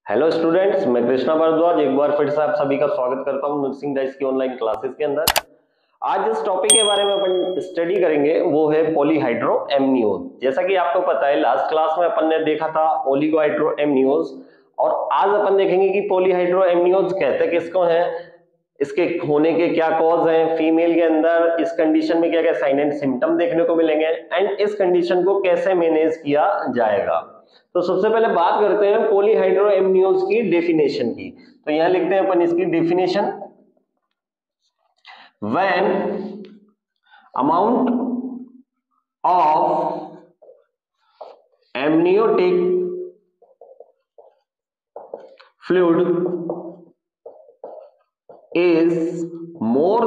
Hello students, मैं कृष्णा भारद्वाज एक बार फिर से आप सभी का स्वागत करता हूं नर्सिंग डाइस की ऑनलाइन क्लासेस के अंदर। आज जिस टॉपिक के बारे में अपन स्टडी करेंगे वो है पॉलीहाइड्रोएमनियोज। जैसा कि आपको पता है लास्ट क्लास में अपन ने देखा था ओलिगोहाइड्रोएमनियोज, और आज अपन देखेंगे कि पॉलीहाइड्रोएमनियोज कहते किसको हैं, इसके होने के क्या कॉज हैं फीमेल के अंदर, इस कंडीशन में क्या क्या साइन एंड सिम्टम देखने को मिलेंगे एंड इस कंडीशन को कैसे मैनेज किया जाएगा। तो सबसे पहले बात करते हैं पॉलीहाइड्रोएमनियोज की डेफिनेशन की। तो यहां लिखते हैं अपन इसकी definition, when amount of amniotic fluid is more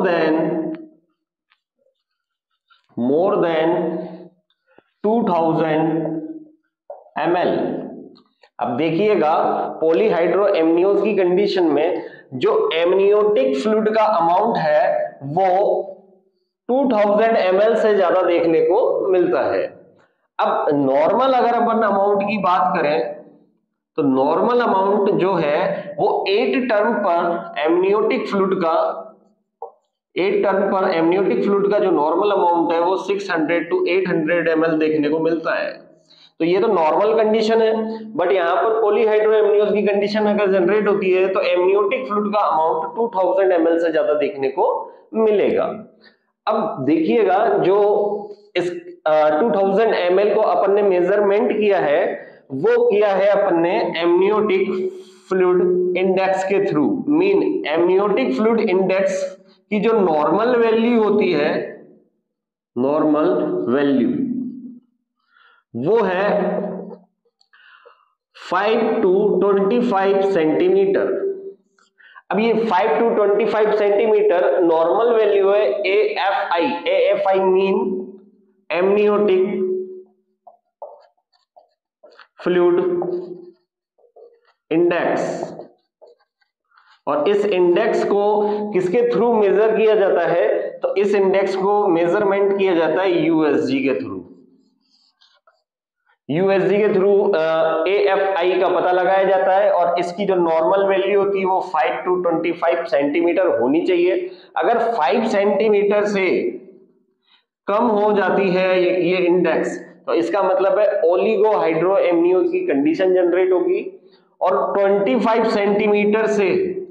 than 2000 ml। अब देखिएगा पॉलीहाइड्रोएमनियोज की कंडीशन में जो एमनियोटिक फ्लूइड का अमाउंट है वो 2000 ml से ज्यादा देखने को मिलता है। अब नॉर्मल अगर अपन अमाउंट की बात करें तो नॉर्मल अमाउंट जो है वो 8 टर्म पर एमनियोटिक फ्लूइड का जो नॉर्मल अमाउंट है वो 600 to 800 ml देखने को मिलता है। तो ये तो नॉर्मल कंडीशन है, बट यहाँ पर पॉलीहाइड्रोएमनियोज की कंडीशन अगर जनरेट होती है तो एमनियोटिक फ्लूइड का अमाउंट 2000 ml से ज्यादा देखने को मिलेगा। अब देखिएगा जो इस 2000 ml को अपन ने मेजरमेंट किया है वो किया है अपन ने एमनियोटिक फ्लूइड इंडेक्स के through. Mean amniotic fluid index की जो नॉर्मल वैल्यू होती है, नॉर्मल वैल्यू वो है 5 to 25 सेंटीमीटर। अब ये 5 to 25 सेंटीमीटर नॉर्मल वैल्यू है AFI mean amniotic fluid index, और इस इंडेक्स को किसके थ्रू मेजर किया जाता है, तो इस इंडेक्स को मेजरमेंट किया जाता है यूएसजी के थ्रू। यूएसजी के थ्रू AFI का पता लगाया जाता है और इसकी जो नॉर्मल वैल्यू होती है वो 5 to 25 सेंटीमीटर होनी चाहिए। अगर 5 सेंटीमीटर से कम हो जाती है ये इंडेक्स तो इसका मतलब है ओलिगोहाइड्रोएमनियोज की कंडीशन जनरेट होगी, और 25 सेंटीमीटर से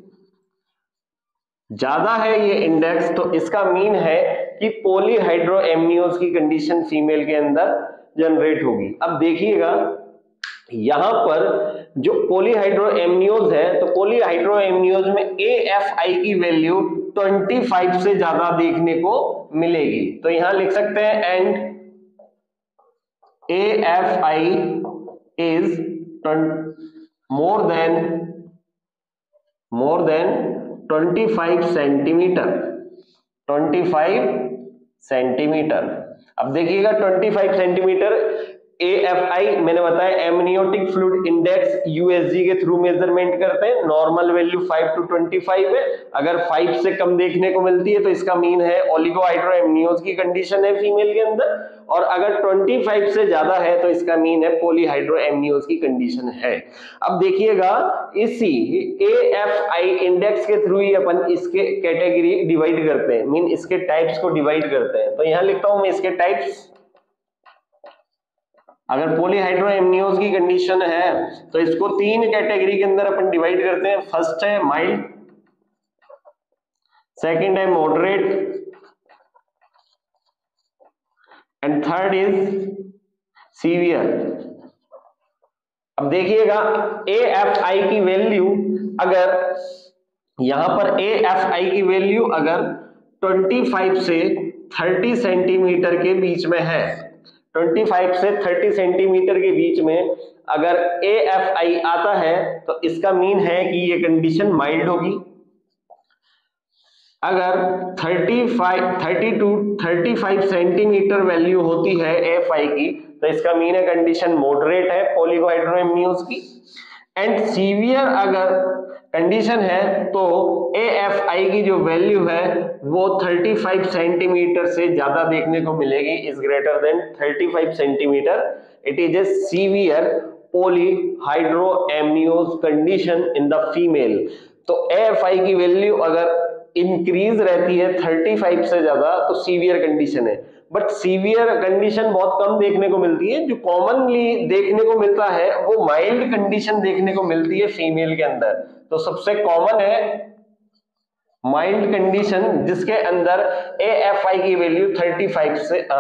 ज्यादा है ये इंडेक्स तो इसका मीन है कि पॉलीहाइड्रोएमनियोज की कंडीशन फीमेल के अंदर जनरेट होगी। अब देखिएगा यहां पर जो पॉलीहाइड्रोएमनियोज है तो पॉलीहाइड्रोएमनियोज में AFI की वैल्यू 25 से ज्यादा देखने को मिलेगी। तो यहां लिख सकते हैं and AFI is more than 25 centimetre. 25 centimetre. अब देखिएगा 25 सेंटीमीटर AFI मैंने बताया एमनियोटिक फ्लूइड इंडेक्स यूएसजी के थ्रू मेजरमेंट करते हैं। नॉर्मल वैल्यू 5 to 25 है, अगर 5 से कम देखने को मिलती है तो इसका मीन है ओलिगोहाइड्रोएमनियोज की कंडीशन है फीमेल के अंदर, और अगर 25 से ज्यादा है तो इसका मीन है पॉलीहाइड्रोएमनियोज की कंडीशन है। अब देखिएगा इसी AFI इंडेक्स के थ्रू ही अपन इसके कैटेगरी डिवाइड करते हैं, मीन इसके टाइप्स को डिवाइड करते हैं। तो यहां लिखता हूं मैं इसके टाइप्स। अगर पॉलीहाइड्रोएमनियोज की कंडीशन है तो इसको 3 कैटेगरी के अंदर अपन डिवाइड करते हैं। फर्स्ट है माइल्ड, सेकंड है moderate and third is severe. अब देखिएगा AFI की वैल्यू अगर यहां पर AFI की वैल्यू अगर 25 से 30 सेंटीमीटर के बीच में है, 25 से 30 सेंटीमीटर के बीच में अगर AFI आता है तो इसका मीन है कि ये कंडीशन माइल्ड होगी। अगर 30 to 35 सेंटीमीटर वैल्यू होती है AFI की तो इसका मीन है कंडीशन मॉडरेट है ओलिगोहाइड्रोएमनियोज की। एंड सीवियर अगर कंडीशन है तो AFI की जो वैल्यू है वो 35 सेंटीमीटर से ज्यादा देखने को मिलेगी, is greater than 35 centimetre, it is a severe polyhydroamnios condition in the female। तो AFI की वैल्यू अगर इंक्रीज रहती है 35 से ज्यादा तो सीवियर कंडीशन है। बट सीवियर कंडीशन बहुत कम देखने को मिलती है, जो कॉमनली देखने को मिलता है वो माइल्ड कंडीशन देखने को मिलती है फीमेल के अंदर। तो सबसे कॉमन है माइल्ड कंडीशन, जिसके अंदर AFI की वैल्यू 25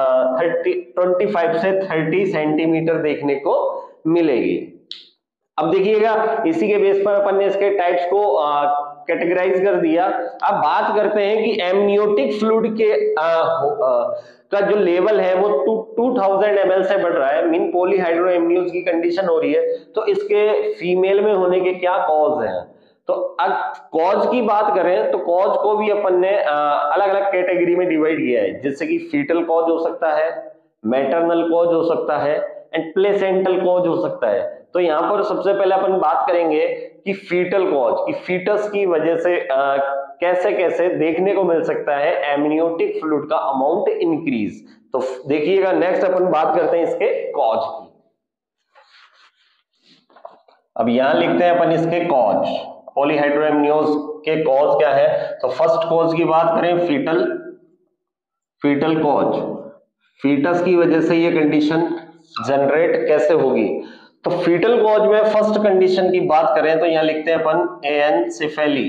से 30 सेंटीमीटर देखने को मिलेगी। अब देखिएगा इसी के बेस पर अपन ने इसके टाइप्स को कैटेगराइज कर दिया। अब बात करते हैं कि एमनियोटिक फ्लूइड के का जो लेवल है वो 2000 ml से बढ़ रहा है, मीन पॉलीहाइड्रोएमनियोज की कंडीशन हो रही है। तो इसके फीमेल में होने के क्या कॉज हैं? तो अब कॉज की बात करें तो कॉज को भी अपन ने अलग अलग कैटेगरी में डिवाइड किया है, जैसे कि फीटल कॉज हो सकता है, मैटरनल कॉज हो सकता है एंड प्लेसेंटल कॉज हो सकता है। तो यहाँ पर सबसे पहले अपन बात करेंगे कि फीटल कॉज, कि फीटस की वजह से कैसे कैसे देखने को मिल सकता है एमनियोटिक फ्लूइड का अमाउंट इंक्रीज। तो देखिएगा नेक्स्ट अपन बात करते हैं इसके कॉज की। अब यहां लिखते हैं अपन इसके कॉज, पॉलीहाइड्रोएमनियोज के कॉज क्या है। तो फर्स्ट कॉज की बात करें फीटल कॉज, फीटस की वजह से ये कंडीशन जनरेट कैसे होगी। तो फीटल कॉज में फर्स्ट कंडीशन की बात करें तो यहां लिखते हैं अपन एनसेफेली।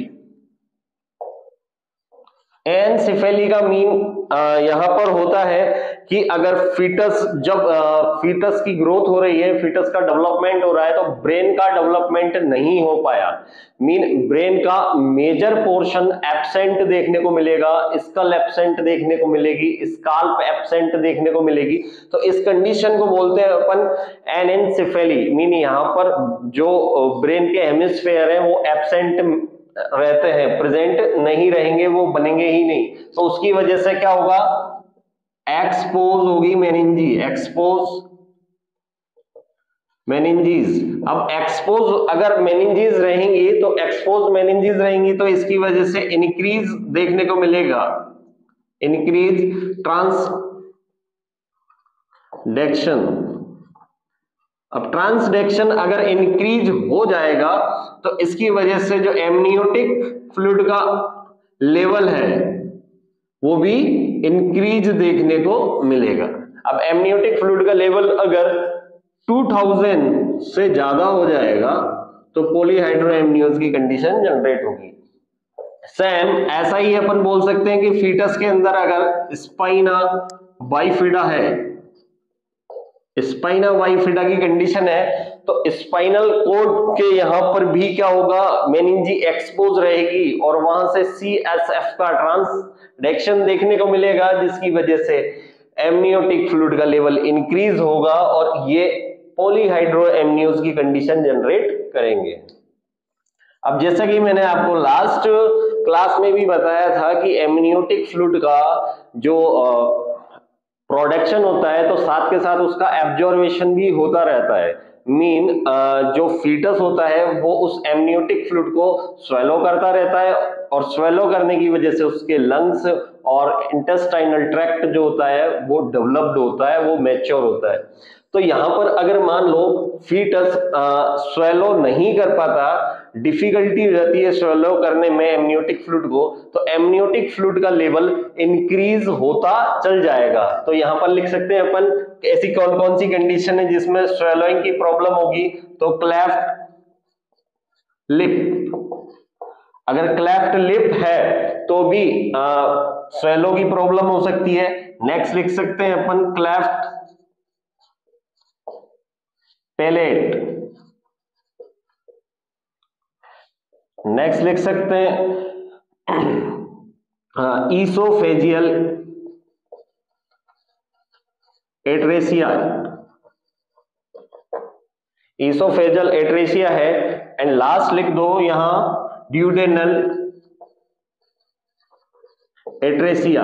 एनसेफेली का मीन यहां पर होता है कि अगर फीटस, जब फीटस की ग्रोथ हो रही है, फीटस का डेवलपमेंट हो रहा है, तो ब्रेन का डेवलपमेंट नहीं हो पाया, मीन ब्रेन का मेजर पोर्शन एब्सेंट देखने को मिलेगा, स्कल एब्सेंट देखने को मिलेगी, स्काल्प एब्सेंट देखने को मिलेगी। तो इस कंडीशन को बोलते हैं अपन एनेंसेफेली, मीन यहाँ पर जो ब्रेन के हेमिस्फेयर है वो एब्सेंट रहते हैं, प्रेजेंट नहीं रहेंगे, वो बनेंगे ही नहीं। तो उसकी वजह से क्या होगा, एक्सपोज होगी मेनिंजी, एक्सपोज मेनिंजीज। अब एक्सपोज अगर मेनिंजीज रहेंगी तो एक्सपोज मेनिंजीज रहेंगी तो इसकी वजह से इंक्रीज देखने को मिलेगा, इंक्रीज ट्रांसडेक्शन। अब ट्रांसडेक्शन अगर इंक्रीज हो जाएगा तो इसकी वजह से जो एमनियोटिक फ्लूइड का लेवल है वो भी इंक्रीज देखने को मिलेगा। अब एमनियोटिक फ्लूइड का लेवल अगर 2000 से ज्यादा हो जाएगा तो पॉलीहाइड्रोएमनियोज की कंडीशन जनरेट होगी। सेम ऐसा ही अपन बोल सकते हैं कि फीटस के अंदर अगर स्पाइना बाइफिडा है, स्पाइना बाइफिडा की कंडीशन है, तो स्पाइनल कोड के यहां पर भी क्या होगा, मेनिंजी एक्सपोज रहेगी और वहां से CSF का ट्रांसडेक्शन देखने को मिलेगा, जिसकी वजह से एमनियोटिक फ्लूइड का लेवल इंक्रीज होगा और ये पॉलीहाइड्रोएमनियोज की कंडीशन जनरेट करेंगे। अब जैसा कि मैंने आपको लास्ट क्लास में भी बताया था कि एमनियोटिक फ्लूइड का जो प्रोडक्शन होता है तो साथ के साथ उसका एब्जॉर्वेशन भी होता रहता है, मीन जो फीटस होता है वो उस एमनियोटिक फ्लूइड को स्वेलो करता रहता है और स्वेलो करने की वजह से उसके लंग्स और इंटेस्टाइनल ट्रैक्ट जो होता है वो डेवलप्ड होता है, वो मैच्योर होता है। तो यहां पर अगर मान लो फीटस स्वेलो नहीं कर पाता, डिफिकल्टी रहती है स्वेलो करने में एमनियोटिक फ्लूइड को, तो एमनियोटिक फ्लूइड का लेवल इंक्रीज होता चल जाएगा। तो यहां पर लिख सकते हैं अपन ऐसी कौन कौन सी कंडीशन है जिसमें स्वेलोइंग की प्रॉब्लम होगी। तो क्लेफ्ट लिप, अगर क्लेफ्ट लिप है तो भी स्वेलो की प्रॉब्लम हो सकती है। नेक्स्ट लिख सकते हैं अपन क्लेफ्ट पैलेट, नेक्स्ट लिख सकते हैं ईसोफेजियल एट्रेसिया, ईसोफेजियल एट्रेसिया है। एंड लास्ट लिख दो यहां ड्यूडेनल एट्रेसिया।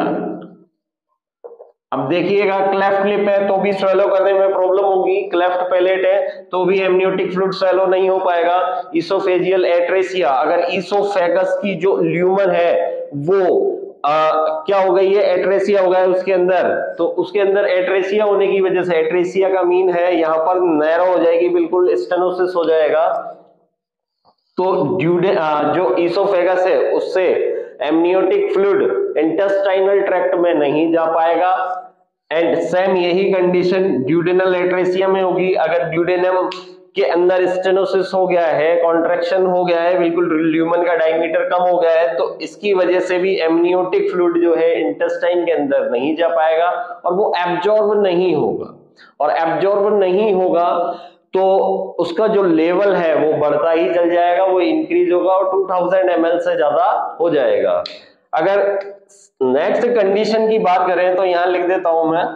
अब देखिएगा क्लेफ्ट लिप है तो भी स्वेलो करने में प्रॉब्लम होगी, क्लेफ्ट पैलेट है तो भी एमनियोटिक फ्लूइड स्वेलो नहीं हो पाएगा। ईसोफेजियल एट्रेसिया, अगर ईसोफेगस की जो ल्यूमन है वो क्या हो गई है, एट्रेसिया हो गया है उसके अंदर। तो उसके अंदर एट्रेसिया होने की वजह से, एट्रेसिया का मीन है यहाँ पर नैरो हो जाएगी, बिल्कुल स्टेनोसिस हो जाएगा। तो जो ईसोफेगस है उससे एमनियोटिक फ्लूइड इंटेस्टाइनल ट्रैक्ट में नहीं जा पाएगा। एंड सेम यही कंडीशन ड्यूडेनल एट्रेसिया में होगी। अगर ड्यूडेनम के अंदर स्टेनोसिस हो गया है, कॉन्ट्रैक्शन हो गया है, बिल्कुल ल्यूमन का डायमीटर कम हो गया है, तो इसकी वजह से भी एमनियोटिक फ्लूइड जो है इंटेस्टाइन के अंदर नहीं जा पाएगा और वो एब्जॉर्ब नहीं होगा। और एब्जॉर्ब नहीं होगा तो उसका जो लेवल है वो बढ़ता ही चल जाएगा, वो इंक्रीज होगा और 2000 ml से ज्यादा हो जाएगा। अगर नेक्स्ट कंडीशन की बात करें तो यहां लिख देता हूं मैं,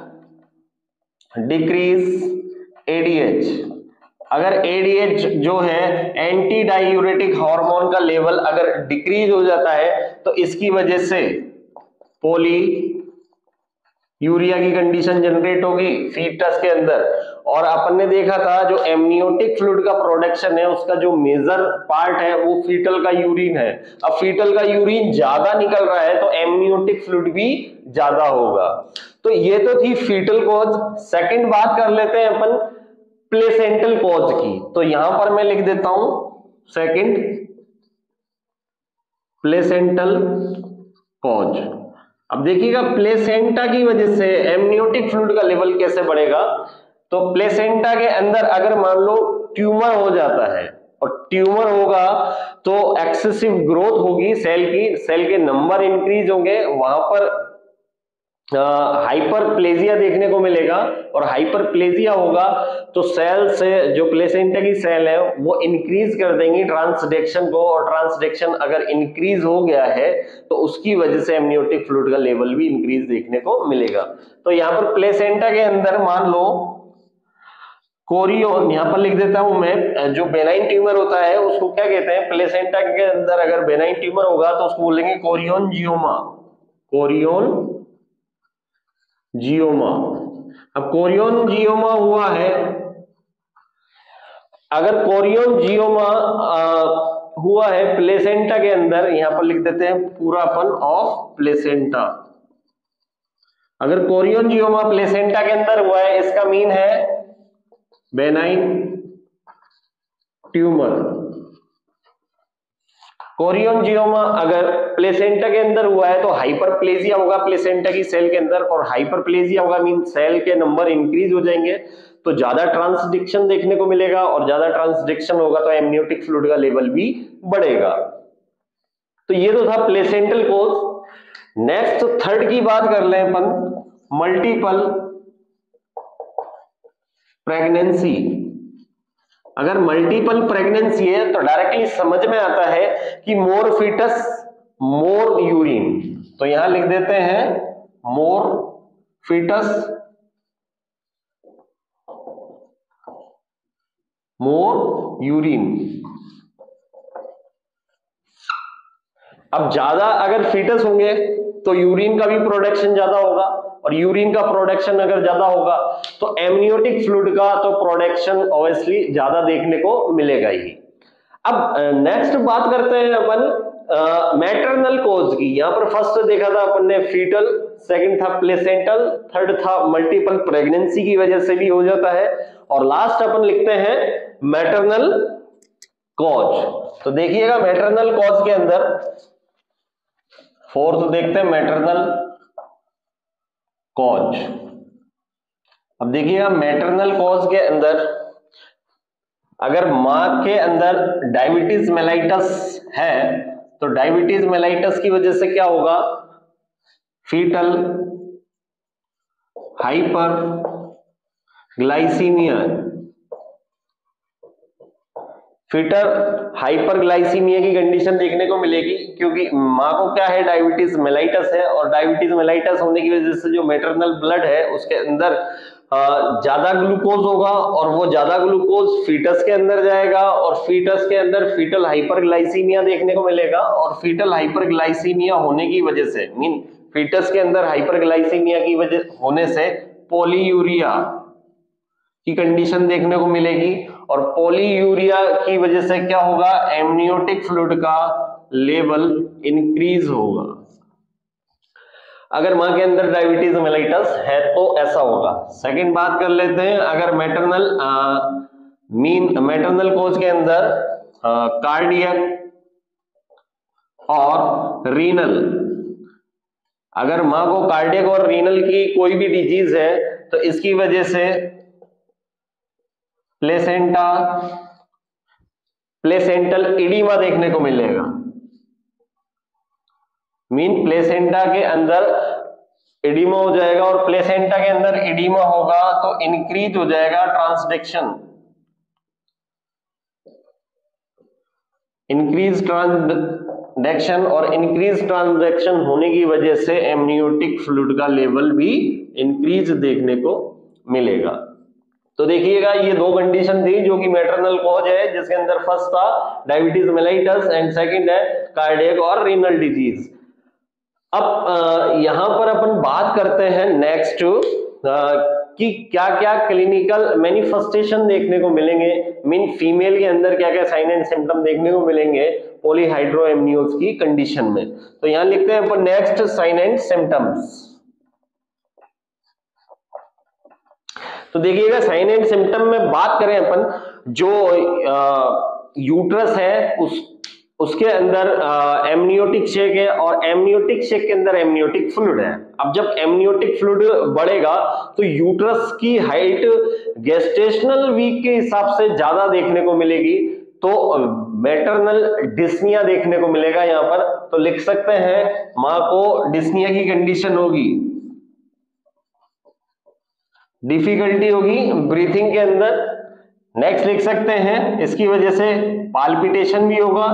डिक्रीज एडीएच। अगर एडीएच जो है एंटी डायूरेटिक हार्मोन का लेवल अगर डिक्रीज हो जाता है तो इसकी वजह से पोली यूरिया की कंडीशन जनरेट होगी फीटस के अंदर। और अपन ने देखा था जो एमनियोटिक फ्लूइड का प्रोडक्शन है उसका जो मेजर पार्ट है वो फीटल का यूरिन है। अब फीटल का यूरिन ज्यादा निकल रहा है तो एमनियोटिक फ्लूइड भी ज्यादा होगा। तो ये तो थी फीटल कॉज। सेकंड बात कर लेते हैं अपन प्लेसेंटल कॉज की। तो यहां पर मैं लिख देता हूं सेकंड प्लेसेंटल कॉज। अब देखिएगा प्लेसेंटा की वजह से एमनियोटिक फ्लूइड का लेवल कैसे बढ़ेगा। तो प्लेसेंटा के अंदर अगर मान लो ट्यूमर हो जाता है और ट्यूमर होगा तो एक्सेसिव ग्रोथ होगी सेल की, सेल के नंबर इंक्रीज होंगे, वहां पर हाइपरप्लेजिया देखने को मिलेगा। और हाइपरप्लेजिया होगा तो सेल से जो प्लेसेंटा की सेल है वो इंक्रीज कर देंगी ट्रांसडेक्शन को, और ट्रांसडेक्शन अगर इंक्रीज हो गया है तो उसकी वजह से एमनियोटिक फ्लूइड का लेवल भी इंक्रीज देखने को मिलेगा। तो यहाँ पर प्लेसेंटा के अंदर मान लो कोरियोन, यहां पर लिख देता हूं मैं, जो बेनाइन ट्यूमर होता है उसको क्या कहते हैं, प्लेसेंटा के अंदर अगर बेनाइन ट्यूमर होगा तो उसको बोलेंगे कोरियोन जियोमा। कोरियोन जियोमा। अब कोरियोन जियोमा हुआ है, अगर कोरियोन जियोमा हुआ है प्लेसेंटा के अंदर, यहां पर लिख देते हैं पूरापन ऑफ प्लेसेंटा। अगर कोरियोन जियोमा प्लेसेंटा के अंदर हुआ है इसका मीन है बेनाइन ट्यूमर। कोरियोन जियोमा अगर प्लेसेंटा के अंदर हुआ है तो हाइपरप्लेजिया होगा प्लेसेंटा की सेल के अंदर, और हाइपरप्लेजिया होगा मीन सेल के नंबर इंक्रीज हो जाएंगे तो ज्यादा ट्रांसडिक्शन देखने को मिलेगा, और ज्यादा ट्रांसडिक्शन होगा तो एमनियोटिक फ्लूइड का लेवल भी बढ़ेगा। तो ये तो था प्लेसेंटल कोज। नेक्स्ट थर्ड की बात कर लें अपन, मल्टीपल प्रेगनेंसी। अगर मल्टीपल प्रेगनेंसी है तो डायरेक्टली समझ में आता है कि मोर फीटस मोर यूरिन। तो यहां लिख देते हैं मोर फीटस मोर यूरिन। अब ज्यादा अगर फीटस होंगे तो यूरिन का भी प्रोडक्शन ज्यादा होगा, और यूरिन का प्रोडक्शन अगर ज्यादा होगा तो एमनियोटिक फ्लूइड का तो प्रोडक्शन ऑब्वियसली ज्यादा देखने को मिलेगा ही। अब नेक्स्ट बात करते हैं अपन मैटरनल कोज की। यहां पर फर्स्ट देखा था अपन ने फीटल, सेकंड था प्लेसेंटल, थर्ड था मल्टीपल प्रेगनेंसी की वजह से भी हो जाता है, और लास्ट अपन लिखते हैं मैटरनल कॉज। तो देखिएगा मैटरनल कॉज के अंदर फोर्थ देखते हैं मैटरनल कॉज। अब देखिएगा मैटरनल कॉज के अंदर अगर मां के अंदर डायबिटीज मेलाइटस है तो डायबिटीज मेलाइटस की वजह से क्या होगा, foetal hyper glycaemia. Foetal hyperglycaemia की कंडीशन देखने को मिलेगी क्योंकि मां को क्या है, डायबिटीज मेलाइटस है, और डायबिटीज मेलाइटस होने की वजह से जो मैटरनल ब्लड है उसके अंदर ज्यादा ग्लूकोज होगा, और वो ज्यादा ग्लूकोज फीटस के अंदर जाएगा, और फीटस के अंदर फीटल हाइपरग्लाइसीमिया देखने को मिलेगा। और फीटल हाइपरग्लाइसीमिया होने की वजह से मीन फीटस के अंदर हाइपरग्लाइसीमिया की वजह होने से पॉलीयूरिया की कंडीशन देखने को मिलेगी, और पॉलीयूरिया की वजह से क्या होगा, एमनियोटिक फ्लूइड का लेवल इंक्रीज होगा। अगर माँ के अंदर डायबिटीज मेलाइटस है तो ऐसा होगा। सेकंड बात कर लेते हैं, अगर मैटरनल कोज के अंदर कार्डियक और रीनल, अगर माँ को कार्डियक और रीनल की कोई भी डिजीज है तो इसकी वजह से प्लेसेंटल इडीमा देखने को मिलेगा। प्लेसेंटा के अंदर इडीमा हो जाएगा, और प्लेसेंटा के अंदर इडीमा होगा तो इंक्रीज हो जाएगा ट्रांसडक्शन, और इंक्रीज ट्रांसडक्शन होने की वजह से एमनियोटिक फ्लूइड का लेवल भी इंक्रीज देखने को मिलेगा। तो देखिएगा ये दो कंडीशन थी जो कि मैटरनल कॉज है, जिसके अंदर फर्स्ट था डायबिटीज मेलाइटस एंड सेकंड है कार्डियक और रीनल डिजीज। अब यहां पर अपन बात करते हैं नेक्स्ट कि क्या क्या क्लिनिकल मैनिफेस्टेशन देखने को मिलेंगे, फीमेल के अंदर क्या क्या साइन एंड सिम्टम देखने को मिलेंगे पॉलीहाइड्रोएमनियोज की कंडीशन में। तो यहां लिखते हैं अपन नेक्स्ट साइन एंड सिम्टम्स। तो देखिएगा साइन एंड सिम्टम में बात करें अपन, जो यूट्रस है उसके अंदर एमनियोटिक शेक है, और एमनियोटिक शेक के अंदर एमनियोटिक फ्लूइड है। अब जब एमनियोटिक फ्लूइड बढ़ेगा तो यूट्रस की हाइट गेस्टेशनल वीक के हिसाब से ज्यादा देखने को मिलेगी, तो मैटरनल डिस्निया देखने को मिलेगा यहां पर। तो लिख सकते हैं मां को डिस्निया की कंडीशन होगी, डिफिकल्टी होगी ब्रीथिंग के अंदर। नेक्स्ट लिख सकते हैं इसकी वजह से पाल्पिटेशन भी होगा,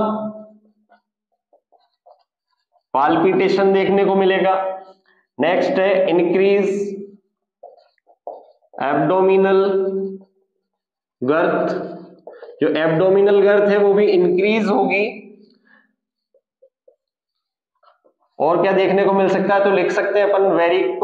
पाल्पिटेशन देखने को मिलेगा। नेक्स्ट है इंक्रीज एब्डोमिनल गर्थ, जो एब्डोमिनल गर्थ है वो भी इंक्रीज होगी। और क्या देखने को मिल सकता है, तो लिख सकते हैं अपन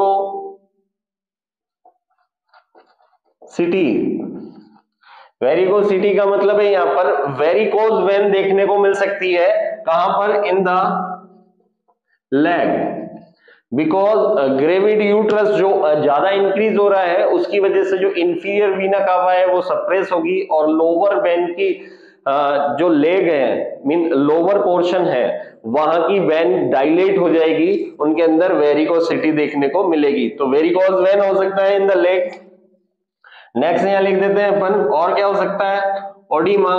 वेरिकोसिटी का मतलब है यहां पर वेरिकोज वेन देखने को मिल सकती है। कहां पर, in the leg, because gravid uterus जो ज्यादा इंक्रीज हो रहा है उसकी वजह से जो इंफीरियर वीना कावा है वो सप्रेस होगी, और लोअर वेन की जो लेग है लोअर पोर्शन है वहां की वेन डायलेट हो जाएगी, उनके अंदर वेरिकोसिटी देखने को मिलेगी। तो वेरिकोज वेन हो सकता है इन द लेग। नेक्स्ट यहां लिख देते हैं अपन, और क्या हो सकता है, ओडिमा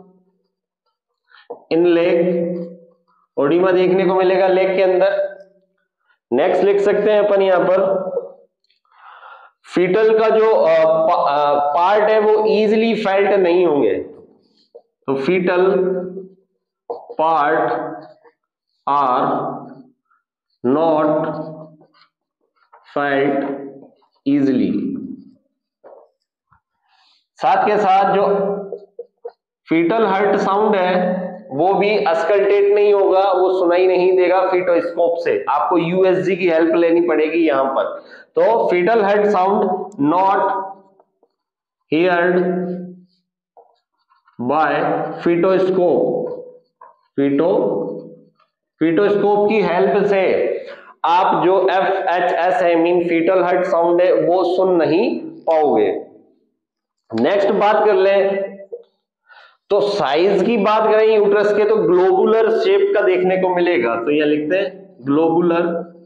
इन लेग, ओडिमा देखने को मिलेगा लेग के अंदर। नेक्स्ट लिख सकते हैं अपन यहां पर फीटल का जो पार्ट है वो इजीली फेल्ट नहीं होंगे, तो foetal part are not felt easily. साथ के साथ जो फीटल हार्ट साउंड है वो भी अस्कल्टेट नहीं होगा, वो सुनाई नहीं देगा फीटोस्कोप से, आपको यूएसजी की हेल्प लेनी पड़ेगी यहां पर। तो foetal heart sound not heard by foetoscope, foetoscope की हेल्प से आप जो FHS है फीटल हार्ट साउंड है वो सुन नहीं पाओगे। नेक्स्ट बात कर ले, तो साइज की बात करें यूट्रस के तो ग्लोबुलर शेप का देखने को मिलेगा। तो यहां लिखते हैं ग्लोबुलर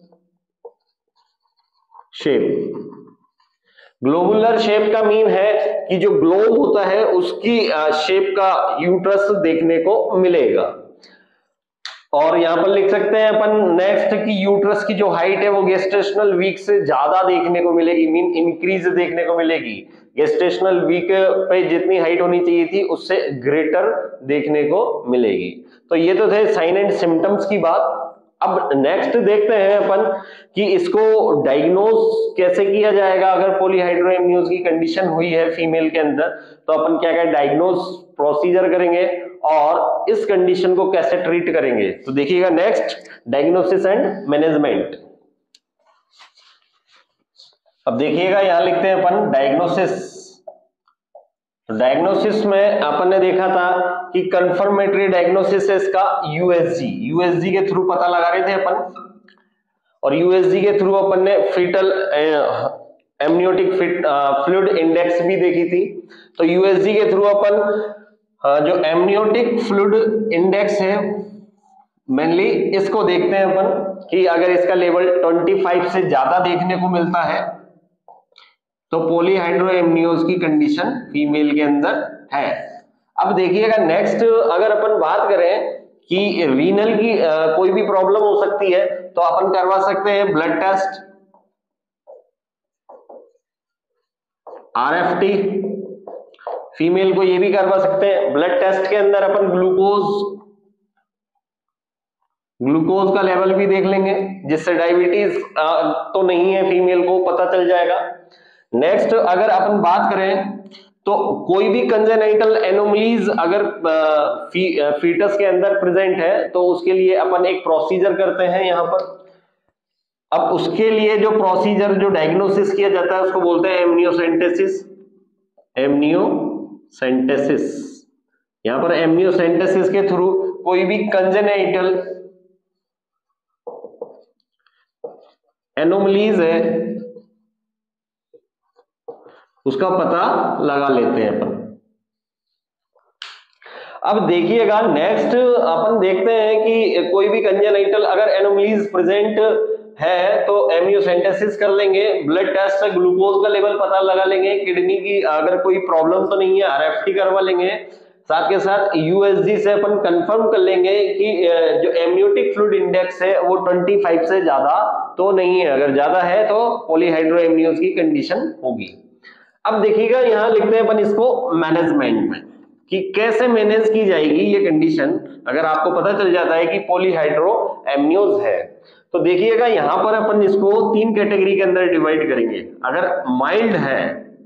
शेप। ग्लोबुलर शेप का मीन है कि जो ग्लोब होता है उसकी शेप का यूट्रस देखने को मिलेगा। और यहां पर लिख सकते हैं अपन नेक्स्ट कि यूट्रस की जो हाइट है वो गेस्टेशनल वीक से ज्यादा देखने को मिलेगी, इंक्रीज देखने को मिलेगी। गेस्टेशनल वीक पे जितनी हाइट होनी चाहिए थी उससे ग्रेटर देखने को मिलेगी। तो ये तो थे साइन एंड सिम्टम्स की बात। अब नेक्स्ट देखते हैं अपन कि इसको डायग्नोज कैसे किया जाएगा। अगर पॉलीहाइड्रोएमनियोज की कंडीशन हुई है फीमेल के अंदर तो अपन क्या क्या डायग्नोज प्रोसीजर करेंगे और इस कंडीशन को कैसे ट्रीट करेंगे। तो देखिएगा नेक्स्ट डायग्नोसिस एंड मैनेजमेंट। अब देखिएगा यहां लिखते हैं अपन डायग्नोसिस। तो डायग्नोसिस में अपन ने देखा था कि कंफर्मेटरी डायग्नोसिस है इसका यूएसजी के थ्रू पता लगा रहे थे अपन। और यूएसजी के थ्रू अपन ने फीटल एमनियोटिक फ्लूइड इंडेक्स भी देखी थी। तो यूएसजी के थ्रू अपन जो एमनियोटिक फ्लूइड इंडेक्स है मेनली इसको देखते हैं अपन कि अगर इसका लेवल 25 से ज्यादा देखने को मिलता है तो पॉलीहाइड्रोएमनियोज की कंडीशन फीमेल के अंदर है। अब देखिएगा नेक्स्ट, अगर अपन बात करें कि रीनल की कोई भी प्रॉब्लम हो सकती है तो अपन करवा सकते हैं ब्लड टेस्ट, आरएफटी। फीमेल को ये भी करवा सकते हैं। ब्लड टेस्ट के अंदर अपन ग्लूकोज का लेवल भी देख लेंगे, जिससे डायबिटीज तो नहीं है फीमेल को पता चल जाएगा। नेक्स्ट, अगर अपन बात करें तो कोई भी कंजेनाइटल एनोमलीज अगर फीटस के अंदर प्रेजेंट है तो उसके लिए अपन एक प्रोसीजर करते हैं यहां पर। अब उसके लिए जो प्रोसीजर जो डायग्नोसिस किया जाता है उसको बोलते हैं एमनियोसेंटेसिस। एमनियोसेंटेसिस, यहां पर एमनियोसेंटेसिस के थ्रू कोई भी कंजेनाइटल एनोमलीज है उसका पता लगा लेते हैं अपन। अब देखिएगा नेक्स्ट, अपन देखते हैं कि कोई भी कंजेनाइटल अगर एनोमलीज प्रेजेंट है तो एमनियोसेंटेसिस कर लेंगे, ब्लड टेस्ट से ग्लूकोज का लेवल पता लगा लेंगे, किडनी की अगर कोई प्रॉब्लम तो नहीं है आरएफटी करवा लेंगे, साथ के साथ यूएसजी से अपन कंफर्म कर लेंगे कि जो एमनियोटिक फ्लूइड इंडेक्स है वो 25 से ज्यादा तो नहीं है, अगर ज्यादा है तो पॉलीहाइड्रोएमनियोज की कंडीशन होगी। अब देखिएगा यहां लिखते हैं अपन इसको मैनेजमेंट में कि कैसे मैनेज की जाएगी ये कंडीशन अगर आपको पता चल जाता है कि पॉलीहाइड्रोएमनियोज है। तो देखिएगा यहां पर अपन इसको 3 कैटेगरी के अंदर डिवाइड करेंगे। अगर माइल्ड है,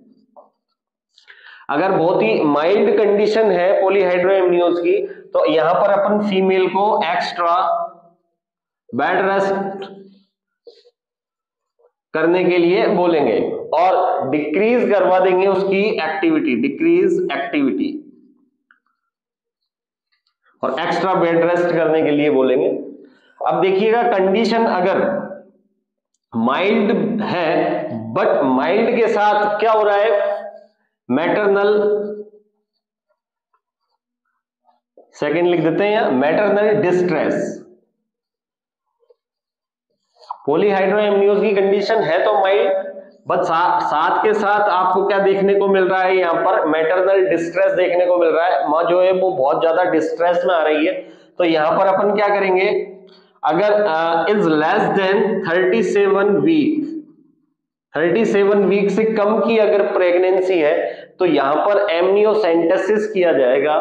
अगर बहुत ही माइल्ड कंडीशन है पॉलीहाइड्रोएमनियोज की तो यहां पर अपन फीमेल को एक्स्ट्रा बेड रेस्ट करने के लिए बोलेंगे और डिक्रीज करवा देंगे उसकी एक्टिविटी, डिक्रीज एक्टिविटी, और एक्स्ट्रा बेड रेस्ट करने के लिए बोलेंगे। अब देखिएगा कंडीशन अगर माइल्ड है, बट माइल्ड के साथ क्या हो रहा है, मैटरनल, सेकंड लिख देते हैं मैटरनल डिस्ट्रेस। पॉलीहाइड्रोएमनियोज की कंडीशन है तो माइल्ड, बट साथ के साथ आपको क्या देखने को मिल रहा है, यहाँ पर मैटरनल डिस्ट्रेस देखने को मिल रहा है, माँ जो है वो बहुत ज्यादा डिस्ट्रेस में आ रही है। तो यहाँ पर अपन क्या करेंगे, अगर is less than 37 week, 37 week से कम की अगर प्रेगनेंसी है तो यहां पर एमनियोसेंटेसिस किया जाएगा।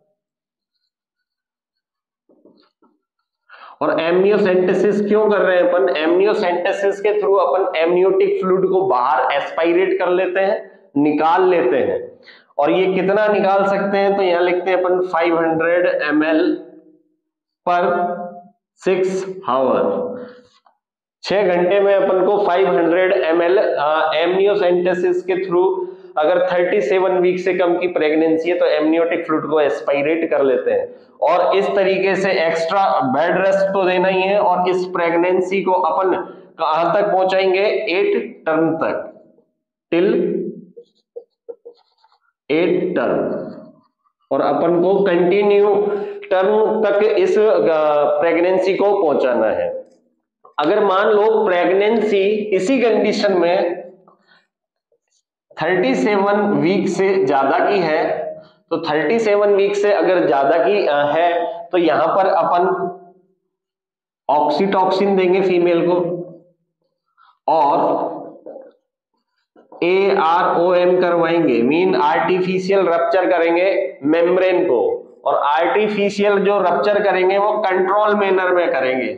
और एमनियोसेंटेसिस क्यों कर रहे हैं अपन, एमनियोसेंटेसिस के थ्रू अपन एमनियोटिक फ्लूइड को बाहर एस्पायरेट कर लेते हैं, निकाल लेते हैं। और ये कितना निकाल सकते हैं, तो यहां लिखते हैं अपन 500 ml पर 6 आवर, 6 घंटे में अपन को 500 ml एमनियोसेंटेसिस के थ्रू अगर 37 वीक से कम की प्रेगनेंसी है तो एमनियोटिक फ्लूइड को एस्पायरेट कर लेते हैं। और इस तरीके से एक्स्ट्रा बेड रेस्ट तो देना ही है, और इस प्रेगनेंसी को अपन कहां तक पहुंचाएंगे, 8 टर्म तक, टिल 8 टर्म, और अपन को कंटिन्यू टर्म तक इस प्रेगनेंसी को पहुंचाना है। अगर मान लो प्रेगनेंसी इसी कंडीशन में 37 वीक से ज्यादा की है, तो 37 वीक से अगर ज्यादा की है तो यहां पर अपन ऑक्सीटॉक्सिन देंगे फीमेल को, और AROM करवाएंगे, मीन आर्टिफिशियल रप्चर करेंगे मेम्ब्रेन को, और आर्टिफिशियल जो रप्चर करेंगे वो कंट्रोल मैनर में करेंगे,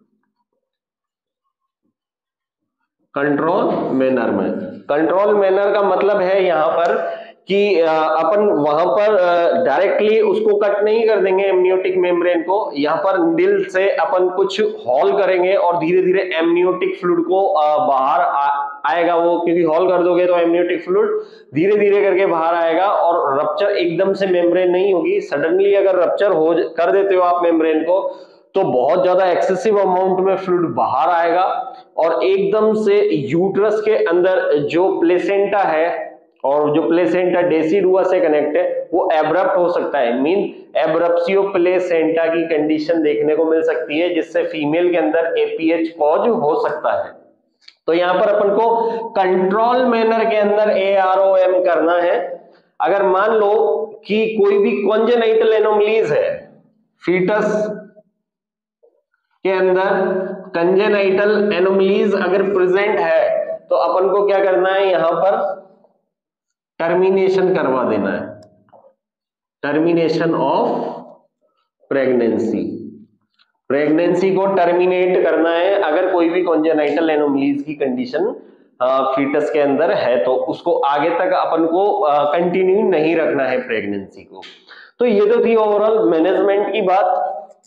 कंट्रोल मैनर में। कंट्रोल मैनर का मतलब है यहां पर कि अपन वहां पर डायरेक्टली उसको कट नहीं कर देंगे एमनियोटिक मेम्ब्रेन को, यहाँ पर नीडल से अपन कुछ होल करेंगे और धीरे धीरे एमनियोटिक फ्लूइड को बाहर आएगा वो, क्योंकि होल कर दोगे तो एमनियोटिक फ्लूइड धीरे धीरे करके बाहर आएगा, और रप्चर एकदम से मेम्ब्रेन नहीं होगी। सडनली अगर रप्चर हो कर देते हो आप मेम्ब्रेन को तो बहुत ज्यादा एक्सेसिव अमाउंट में फ्लूइड बाहर आएगा और एकदम से यूट्रस के अंदर जो प्लेसेंटा है और जो प्लेसेंटा डेसिडुआ से कनेक्ट है वो एब्रप्ट हो सकता है, मीन एब्रप्सियो प्लेसेंटा की कंडीशन देखने को मिल सकती है, जिससे फीमेल के अंदर एपीएच कॉज हो सकता है। तो यहां पर अपन को कंट्रोल मैनर के अंदर AROM करना है। अगर मान लो कि कोई भी कॉन्जेनाइटल एनोमलीज है फीटस के अंदर, कंजेनाइटल एनोमलीज अगर प्रेजेंट है तो अपन को क्या करना है, यहां पर टर्मिनेशन करवा देना है, टर्मिनेशन ऑफ प्रेगनेंसी, प्रेगनेंसी को टर्मिनेट करना है। अगर कोई भी कॉन्जेनाइटल एनोमलीज की कंडीशन फीटस के अंदर है तो उसको आगे तक अपन को कंटिन्यू नहीं रखना है प्रेगनेंसी को। तो ये तो थी ओवरऑल मैनेजमेंट की बात।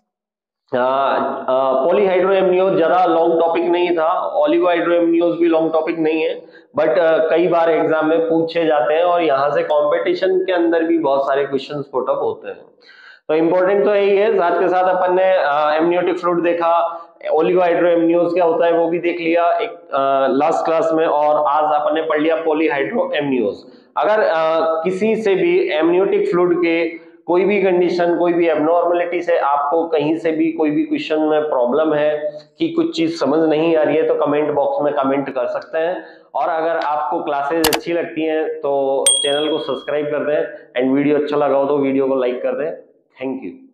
पॉलीहाइड्रोएमनियोज ज्यादा लॉन्ग टॉपिक नहीं था, ओलिगोहाइड्रोएमनियोज भी लॉन्ग टॉपिक नहीं है, बट कई बार एग्जाम में पूछे जाते हैं और यहाँ से कंपटीशन के अंदर भी बहुत सारे क्वेश्चंस पुट अप होते हैं। तो इंपॉर्टेंट तो यही है, साथ के साथ अपन ने एमनियोटिक फ्लूइड देखा, ओलिगोहाइड्रोएमनियोज क्या होता है वो भी देख लिया एक लास्ट क्लास में, और आज अपन ने पढ़ लिया पॉलीहाइड्रोएमनियोज। अगर किसी से भी एमनियोटिक फ्लूइड के कोई भी कंडीशन, कोई भी एबनॉर्मलिटी से आपको कहीं से भी कोई भी क्वेश्चन में प्रॉब्लम है कि कुछ चीज समझ नहीं आ रही है तो कमेंट बॉक्स में कमेंट कर सकते हैं। और अगर आपको क्लासेस अच्छी लगती हैं तो चैनल को सब्सक्राइब कर दें, एंड वीडियो अच्छा लगा हो तो वीडियो को लाइक कर दें। Thank you.